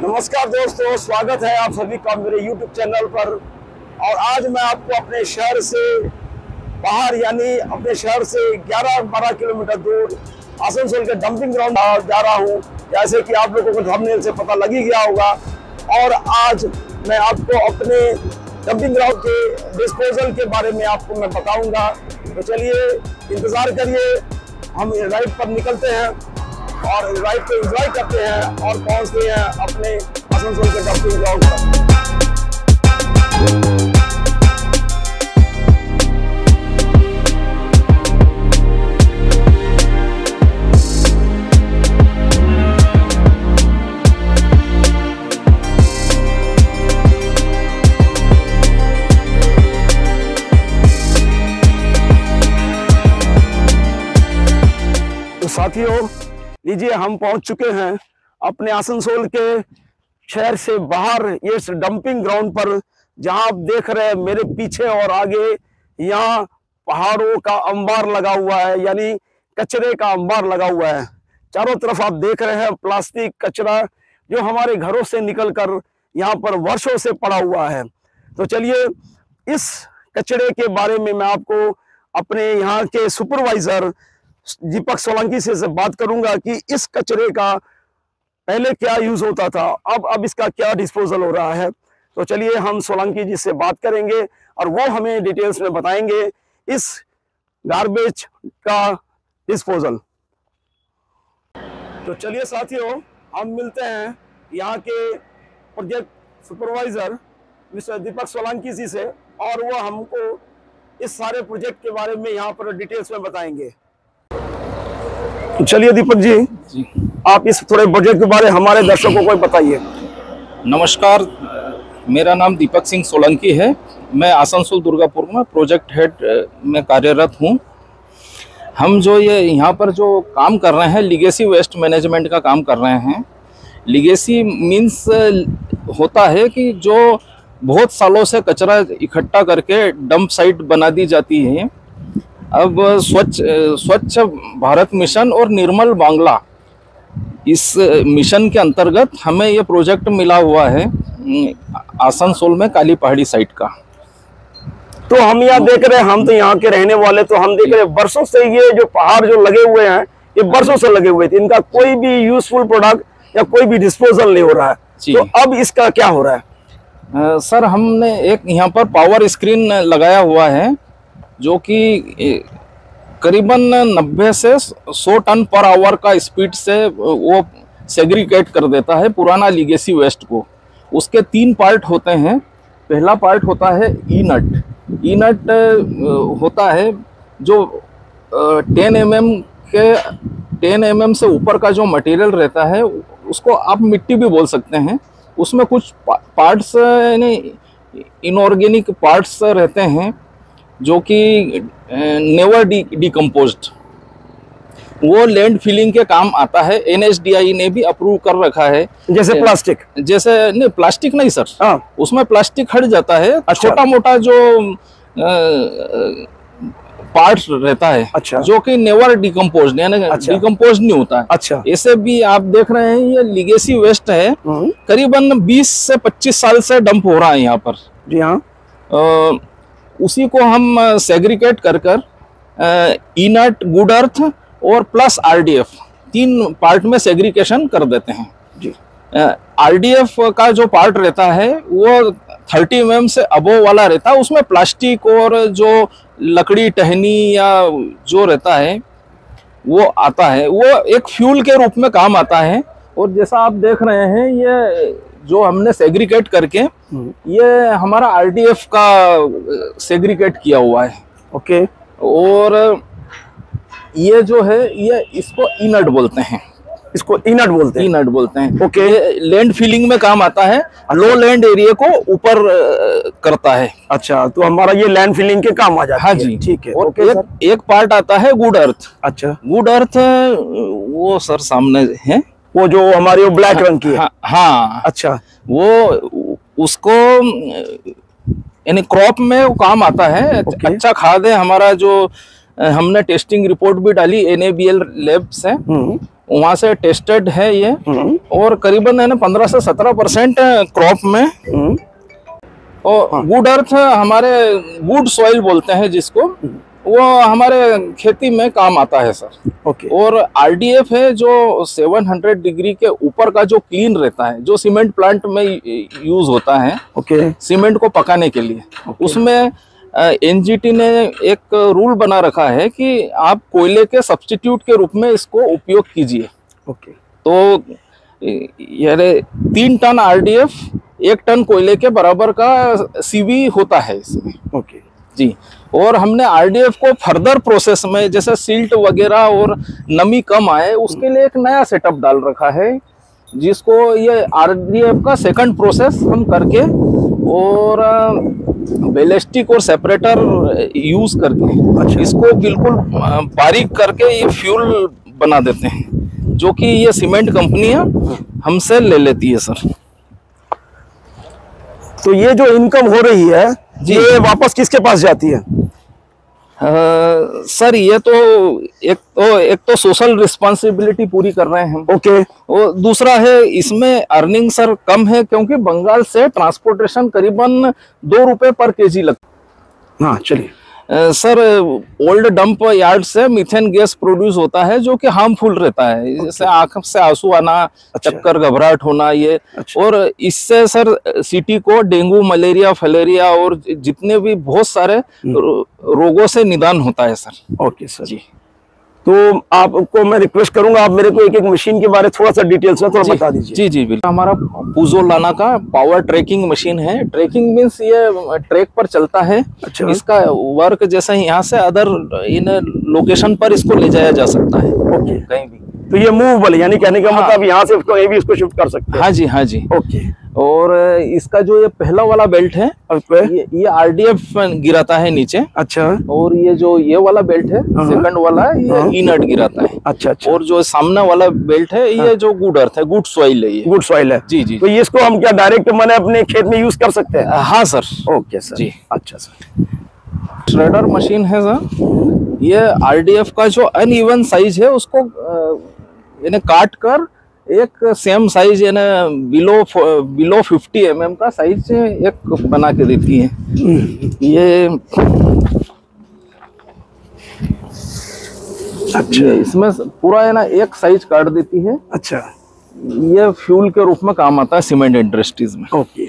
नमस्कार दोस्तों, स्वागत है आप सभी का मेरे YouTube चैनल पर। और आज मैं आपको अपने शहर से बाहर यानी अपने शहर से 11-12 किलोमीटर दूर आसनसोल के डंपिंग ग्राउंड जा रहा हूं, जैसे कि आप लोगों को थंबनेल से पता लग ही गया होगा। और आज मैं आपको अपने डंपिंग ग्राउंड के डिस्पोजल के बारे में आपको मैं बताऊंगा। तो चलिए इंतज़ार करिए, हम राइड पर निकलते हैं और राइड को एंजॉय करते हैं और पहुंचते हैं अपने आसनसोल के डंपिंग ग्राउंड पर। तो साथियों, लीजिए हम पहुंच चुके हैं अपने आसनसोल के शहर से बाहर इस डंपिंग ग्राउंड पर, जहां आप देख रहे हैं मेरे पीछे और आगे यहाँ पहाड़ों का अंबार लगा हुआ है, यानी कचरे का अंबार लगा हुआ है। चारों तरफ आप देख रहे हैं प्लास्टिक कचरा जो हमारे घरों से निकलकर यहाँ पर वर्षों से पड़ा हुआ है। तो चलिए इस कचरे के बारे में मैं आपको अपने यहाँ के सुपरवाइजर दीपक सोलंकी से बात करूंगा कि इस कचरे का पहले क्या यूज होता था, अब इसका क्या डिस्पोजल हो रहा है। तो चलिए हम सोलंकी जी से बात करेंगे और वो हमें डिटेल्स में बताएंगे इस गार्बेज का डिस्पोजल। तो चलिए साथियों, हम मिलते हैं यहाँ के project supervisor mister Deepak Solanki ji से, और वो हमको इस सारे प्रोजेक्ट के बारे में यहाँ पर डिटेल्स में बताएंगे। चलिए दीपक जी, आप इस थोड़े प्रोजेक्ट के बारे हमारे दर्शकों को बताइए। नमस्कार, मेरा नाम दीपक सिंह सोलंकी है। मैं आसनसोल दुर्गापुर में प्रोजेक्ट हेड में कार्यरत हूँ। हम जो ये यहाँ पर जो काम कर रहे हैं, लीगेसी वेस्ट मैनेजमेंट का काम कर रहे हैं। लीगेसी मीन्स होता है कि जो बहुत सालों से कचरा इकट्ठा करके डंप साइट बना दी जाती है। अब स्वच्छ भारत मिशन और निर्मल बांग्ला, इस मिशन के अंतर्गत हमें ये प्रोजेक्ट मिला हुआ है आसनसोल में काली पहाड़ी साइट का। तो हम यहाँ देख रहे हैं, हम तो यहाँ के रहने वाले, तो हम देख रहे हैं वर्षों से ये जो पहाड़ जो लगे हुए हैं, ये वर्षों से लगे हुए थे, इनका कोई भी यूजफुल प्रोडक्ट या कोई भी डिस्पोजल नहीं हो रहा है। तो अब इसका क्या हो रहा है? सर, हमने एक यहाँ पर पावर स्क्रीन लगाया हुआ है जो कि करीबन 90 से 100 टन पर आवर का स्पीड से वो सेग्रीगेट कर देता है पुराना लीगेसी वेस्ट को। उसके 3 पार्ट होते हैं। पहला पार्ट होता है ई नट होता है जो 10 mm से ऊपर का जो मटेरियल रहता है उसको आप मिट्टी भी बोल सकते हैं। उसमें कुछ पार्ट्स यानी इनऑर्गेनिक पार्ट्स रहते हैं जो कि नेवर डिकम्पोज्ड, वो लैंड फिलिंग के काम आता है। NHDI ने भी अप्रूव कर रखा है। जैसे प्लास्टिक? जैसे नहीं, प्लास्टिक नहीं सर। उसमें प्लास्टिक हट जाता है। अच्छा। छोटा मोटा जो पार्ट रहता है, अच्छा, जो कि नेवर डिकम्पोज्ड यानी डिकम्पोज नहीं होता है। अच्छा। ऐसे भी आप देख रहे हैं ये लीगेसी वेस्ट है, करीबन 20 से 25 साल से डंप हो रहा है यहाँ पर। जी हाँ। उसी को हम सेग्रीगेट कर इनट, गुड अर्थ और प्लस RDF 3 पार्ट में सेग्रीगेशन कर देते हैं जी। RDF का जो पार्ट रहता है वो 30 mm से अबोव वाला रहता है। उसमें प्लास्टिक और जो लकड़ी टहनी या जो रहता है वो आता है, वो एक फ्यूल के रूप में काम आता है। और जैसा आप देख रहे हैं, ये जो हमने सेग्रीगेट करके ये हमारा RDF का सेग्रीगेट किया हुआ है। ओके। और ये जो है ये इसको इनट बोलते हैं। इसको इनट बोलते हैं। ओके। लैंड फिलिंग में काम आता है। लो लैंड एरिया को ऊपर करता है। अच्छा, तो हमारा ये लैंड फिलिंग के काम आ जाता है। हाँ जी, ठीक है। और एक पार्ट आता है गुड अर्थ। अच्छा। गुड अर्थ वो सर सामने है, वो जो हमारी वो ब्लैक रंग की है। हाँ। अच्छा। वो उसको यानी क्रॉप में वो काम आता है। अच्छा खाद है हमारा, जो हमने टेस्टिंग रिपोर्ट भी डाली NABL लैब से। वहां से टेस्टेड है ये, और करीबन है ना 15 से 17% क्रॉप में। और गुड अर्थ हमारे गुड सॉइल बोलते हैं जिसको, वो हमारे खेती में काम आता है सर। ओके। और आरडीएफ है जो 700 डिग्री के ऊपर का जो क्लीन रहता है, जो सीमेंट प्लांट में यूज होता है, ओके, सीमेंट को पकाने के लिए। उसमें एनजीटी ने एक रूल बना रखा है कि आप कोयले के सब्स्टिट्यूट के रूप में इसको उपयोग कीजिए। ओके। तो यानी 3 टन आरडीएफ 1 टन कोयले के बराबर का सीवी होता है इसमें। ओके जी। और हमने आरडीएफ को फर्दर प्रोसेस में, जैसे सिल्ट वगैरह और नमी कम आए, उसके लिए एक नया सेटअप डाल रखा है, जिसको ये आरडीएफ का सेकंड प्रोसेस हम करके और बैलिस्टिक और सेपरेटर यूज करके इसको बिल्कुल बारीक करके ये फ्यूल बना देते हैं, जो कि ये सीमेंट कंपनियां हमसे ले लेती है सर। तो ये जो इनकम हो रही है ये वापस किसके पास जाती है? सर ये तो एक तो सोशल रिस्पांसिबिलिटी पूरी कर रहे हैं हम। ओके। और दूसरा है इसमें अर्निंग सर कम है, क्योंकि बंगाल से ट्रांसपोर्टेशन करीबन 2 रुपए पर केजी लगता है। हाँ चलिए। सर ओल्ड डंप यार्ड से मीथेन गैस प्रोड्यूस होता है, जो कि हार्मफुल रहता है, जैसे आंख से आंसू आना, चक्कर घबराहट होना ये। और इससे सर सिटी को डेंगू, मलेरिया, फलेरिया और जितने भी बहुत सारे रोगों से निदान होता है सर। ओके सर जी। तो आपको मैं रिक्वेस्ट करूंगा, आप मेरे को एक एक मशीन के बारे में थोड़ा सा डिटेल्स में थोड़ा बता दीजिए। जी जी बिल्कुल। हमारा पुजोलाना का पावर ट्रैकिंग मशीन है। ट्रैकिंग मीन्स ये ट्रैक पर चलता है। अच्छा। इसका वर्क जैसे यहाँ से अदर इन लोकेशन पर इसको ले जाया जा सकता है। ओके। कहीं भी। तो ये मूवेबल है, यानी कहने का मतलब यहाँ से कहीं भी इसको शिफ्ट कर सकते हैं। हाँ जी, हाँ जी। ओके। और इसका जो ये पहला वाला बेल्ट है, ये आरडीएफ गिराता है नीचे। अच्छा। और ये वाला बेल्ट है, सेकंड वाला, ये इनर्ट गिराता है। अच्छा अच्छा। और जो सामने वाला बेल्ट है, ये जो गुड अर्थ है, गुड सॉइल है, ये गुड सॉइल है। जी जी। तो ये इसको हम क्या डायरेक्ट मैंने अपने खेत में यूज कर सकते हैं? हाँ सर। Okay sir ji. अच्छा सर। श्रेडर मशीन है सर। ये आरडीएफ का जो अनइवन साइज है उसको यानी काट कर एक सेम साइज यानी बिलो 50 mm का साइज एक बना के देती है। ये अच्छा, इसमें पूरा है ना एक साइज काट देती है। अच्छा। ये फ्यूल के रूप में काम आता है सीमेंट इंडस्ट्रीज में। ओके।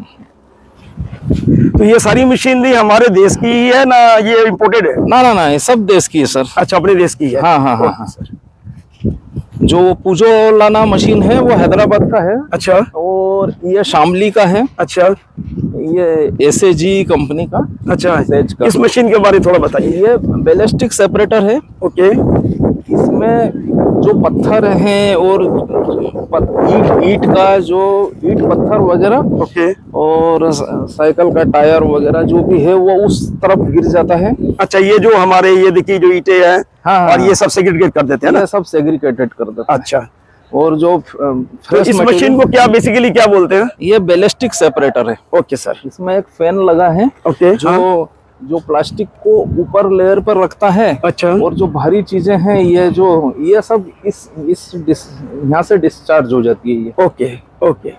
तो ये सारी मशीनरी हमारे देश की ही है ना, ये इम्पोर्टेड है? ना, ये सब देश की है सर। अच्छा, अपने देश की है। हाँ सर। जो पुजोलाना मशीन है वो हैदराबाद का है। अच्छा। और ये शामली का है। अच्छा। ये एसएजी कंपनी का। अच्छा। का। इस मशीन के बारे में थोड़ा बताइए। ये बैलिस्टिक सेपरेटर है। ओके। इसमें जो पत्थर हैं और ईट पत्थर वगैरह, ओके, और साइकिल का टायर वगैरह जो भी है वो उस तरफ गिर जाता है। अच्छा, ये जो हमारे ये देखिए जो ईंटें हैं, हाँ, और ये सब सेग्रीगेट कर देते हैं ना? सब सेग्रीगेटेड कर देते हैं। अच्छा। और जो तो इस मशीन को क्या बेसिकली क्या बोलते हैं? ये बैलिस्टिक सेपरेटर है। Okay sir. इसमें एक फैन लगा है। ओके। जो प्लास्टिक को ऊपर लेयर पर रखता है। अच्छा। और जो भारी चीजें हैं ये सब इस यहाँ से डिस्चार्ज हो जाती है ये। Okay okay.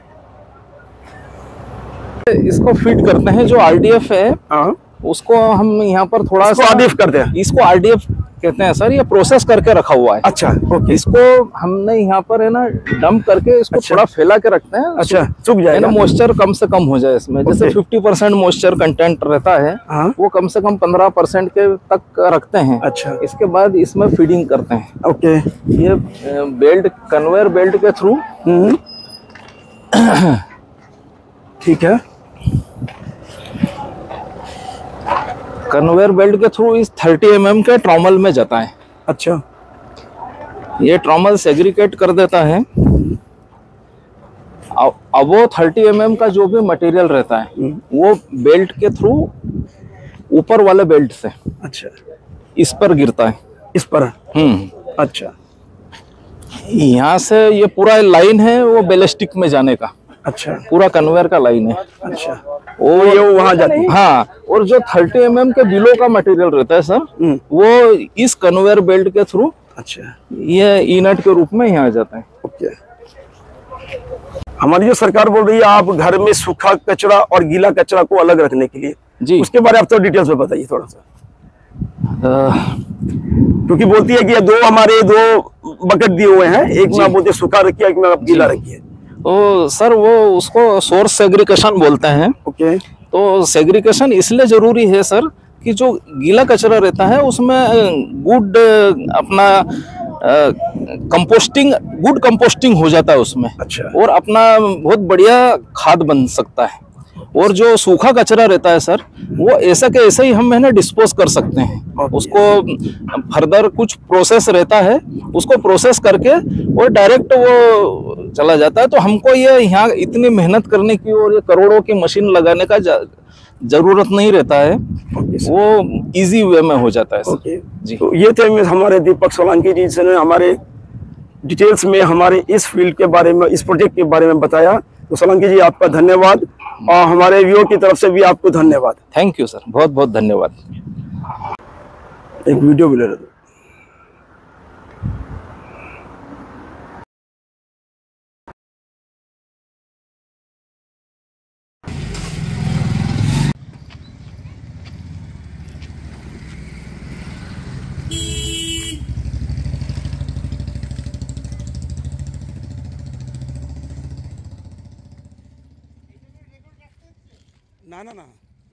इसको फिट करते हैं। जो आरडीएफ है, हाँ, उसको हम यहाँ पर थोड़ा सा आरडीएफ करते हैं। इसको आरडीएफ कहते हैं सर। ये प्रोसेस करके रखा हुआ है। अच्छा। ओके। इसको हमने यहाँ पर है ना डंप करके इसको थोड़ा फैला के रखते हैं। अच्छा, सूख जाएगा। मॉइस्चर कम से कम हो जाए इसमें। जैसे 50% मॉइस्चर कंटेंट रहता है, वो कम से कम 15% के तक रखते हैं। अच्छा। इसके बाद इसमें फीडिंग करते हैं। ओके। ये बेल्ट, कन्वेयर बेल्ट के थ्रू। ठीक है। कन्वेयर बेल्ट के थ्रू इस 30 mm के ट्रॉमल में जाता है। अच्छा। ये ट्रॉमल सेग्रीगेट कर देता है। अब वो 30 mm का जो भी मटेरियल रहता है वो बेल्ट के थ्रू ऊपर वाले बेल्ट से अच्छा इस पर गिरता है। इस पर? अच्छा। यहाँ से ये पूरा लाइन है वो बैलिस्टिक में जाने का। अच्छा। पूरा कन्वेयर का लाइन है। अच्छा। ये वहां जाती है। हाँ। और जो 30 mm के बिलो का मटेरियल रहता है सर, वो इस कन्वेयर बेल्ट के थ्रू अच्छा, ये ईनट के रूप में यहाँ आ जाता है। ओके। हमारी जो सरकार बोल रही है आप घर में सूखा कचरा और गीला कचरा को अलग रखने के लिए, जी। उसके बारे में आप तो डिटेल्स में बताइए थोड़ा सा। क्योंकि बोलती है कि दो हमारे दो बकेट दिए हुए हैं, एक में आप बोलते सूखा रखिए, एक में आप गीला रखिए। तो सर वो उसको सोर्स सेग्रीगेशन बोलते हैं। ओके। तो सेग्रीगेशन इसलिए जरूरी है सर कि जो गीला कचरा रहता है उसमें गुड अपना गुड कंपोस्टिंग हो जाता है उसमें। अच्छा। और अपना बहुत बढ़िया खाद बन सकता है। और जो सूखा कचरा रहता है सर वो ऐसा के ऐसे ही हम है ना डिस्पोज कर सकते हैं। उसको फर्दर कुछ प्रोसेस रहता है, उसको प्रोसेस करके और डायरेक्ट वो चला जाता है। तो हमको ये यहाँ इतनी मेहनत करने की और ये करोड़ों की मशीन लगाने का जरूरत नहीं रहता है, वो इजी वे में हो जाता है सर। जी। तो ये थे हमारे दीपक सोलंकी जी जिन्होंने हमारे डिटेल्स में हमारे इस फील्ड के बारे में, इस प्रोजेक्ट के बारे में बताया। तो सोलंकी जी आपका धन्यवाद और हमारे व्यूअर की तरफ से भी आपको धन्यवाद। थैंक यू सर, बहुत बहुत धन्यवाद। एक वीडियो भी ले रहे थे। ना ना ना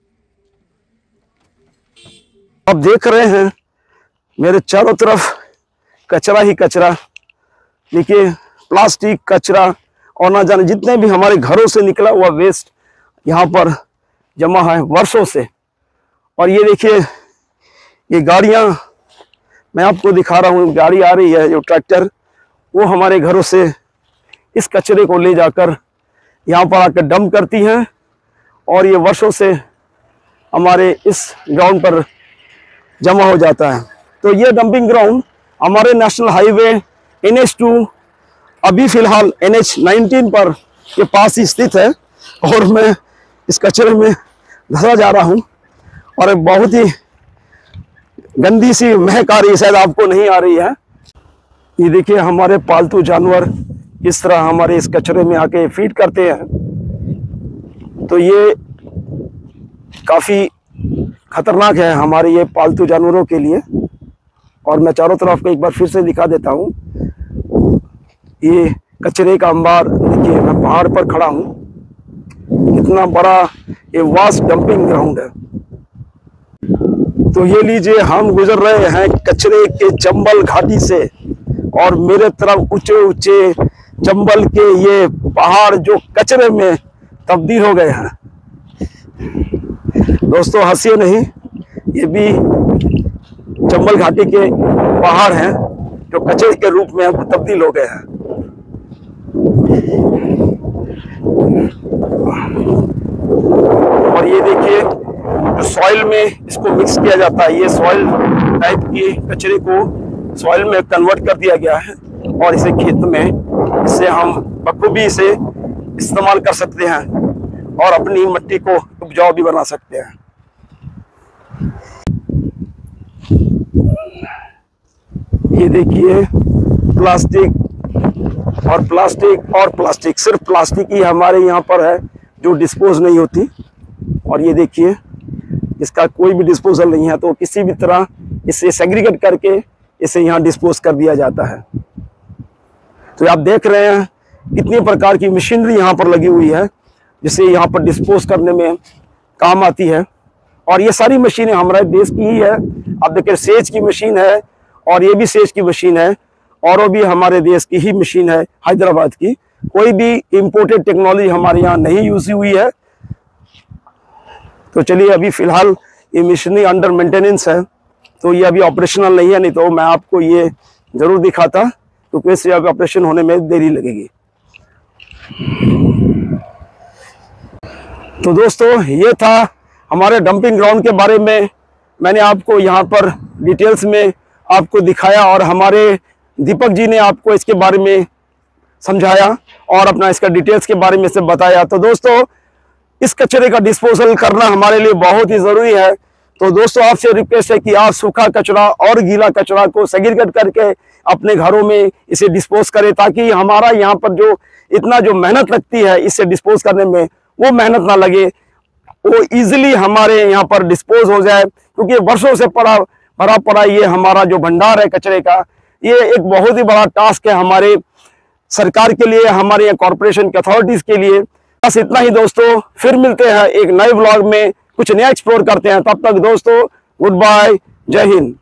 आप देख रहे हैं मेरे चारों तरफ कचरा ही कचरा। देखिए प्लास्टिक कचरा और ना जाने जितने भी हमारे घरों से निकला हुआ वेस्ट यहाँ पर जमा है वर्षों से। और ये देखिए ये गाड़ियाँ मैं आपको दिखा रहा हूँ, गाड़ी आ रही है जो ट्रैक्टर, वो हमारे घरों से इस कचरे को ले जाकर यहाँ पर आकर डंप करती हैं और ये वर्षों से हमारे इस ग्राउंड पर जमा हो जाता है। तो ये डंपिंग ग्राउंड हमारे नेशनल हाईवे NH2 अभी फिलहाल NH19 पर के पास ही स्थित है और मैं इस कचरे में धंसा जा रहा हूँ और बहुत ही गंदी सी महक आ रही है, शायद आपको नहीं आ रही है। ये देखिए हमारे पालतू जानवर किस तरह हमारे इस कचरे में आके फीड करते हैं। तो ये काफ़ी खतरनाक है हमारे ये पालतू जानवरों के लिए। और मैं चारों तरफ को एक बार फिर से दिखा देता हूँ, ये कचरे का अंबार। देखिए मैं पहाड़ पर खड़ा हूँ, इतना बड़ा ये वास्ट डंपिंग ग्राउंड है। तो ये लीजिए हम गुजर रहे हैं कचरे के चंबल घाटी से और मेरे तरफ ऊंचे ऊंचे चंबल के ये पहाड़ जो कचरे में तब्दील हो गए हैं। दोस्तों हंसिए नहीं, ये भी चंबल घाटी के पहाड़ हैं जो कचरे के रूप में अब तब्दील हो गए हैं। और ये देखिए जो सॉइल में इसको मिक्स किया जाता है, ये सॉइल टाइप के कचरे को सॉइल में कन्वर्ट कर दिया गया है और इसे खेत में इससे हम बखूबी इसे इस्तेमाल कर सकते हैं और अपनी मिट्टी को उपजाऊ भी बना सकते हैं। ये देखिए प्लास्टिक और प्लास्टिक और प्लास्टिक, सिर्फ प्लास्टिक ही हमारे यहाँ पर है जो डिस्पोज नहीं होती। और ये देखिए इसका कोई भी डिस्पोजल नहीं है, तो किसी भी तरह इसे सेग्रीगेट करके इसे यहाँ डिस्पोज कर दिया जाता है। तो आप देख रहे हैं कितनी प्रकार की मशीनरी यहाँ पर लगी हुई है जिसे यहाँ पर डिस्पोज करने में काम आती है। और ये सारी मशीनें हमारे देश की ही है। आप देखिए सेज की मशीन है और ये भी सेज की मशीन है और वो भी हमारे देश की ही मशीन है, हैदराबाद की। कोई भी इंपोर्टेड टेक्नोलॉजी हमारे यहाँ नहीं यूज हुई है। तो चलिए अभी फिलहाल ये मशीनरी अंडर मेंटेनेंस है, तो ये अभी ऑपरेशनल नहीं है, नहीं तो मैं आपको ये जरूर दिखाता, क्योंकि इससे अभी ऑपरेशन होने में देरी लगेगी। तो दोस्तों ये था हमारे डंपिंग ग्राउंड के बारे में, मैंने आपको यहाँ पर डिटेल्स में आपको दिखाया और हमारे दीपक जी ने आपको इसके बारे में समझाया और अपना इसका डिटेल्स के बारे में से बताया। तो दोस्तों इस कचरे का डिस्पोजल करना हमारे लिए बहुत ही ज़रूरी है, तो दोस्तों आपसे रिक्वेस्ट है कि आप सूखा कचरा और गीला कचरा को सेग्रीगेट करके अपने घरों में इसे डिस्पोज करें, ताकि हमारा यहाँ पर जो इतना जो मेहनत लगती है इसे डिस्पोज करने में, वो मेहनत ना लगे, वो इजीली हमारे यहाँ पर डिस्पोज हो जाए। क्योंकि वर्षों से भरा पड़ा ये हमारा जो भंडार है कचरे का, ये एक बहुत ही बड़ा टास्क है हमारे सरकार के लिए, हमारे यहाँ कॉर्पोरेशन के अथॉरिटीज के लिए। बस इतना ही दोस्तों, फिर मिलते हैं एक नए व्लॉग में, कुछ नया एक्सप्लोर करते हैं। तब तक दोस्तों गुड बाय, जय हिंद।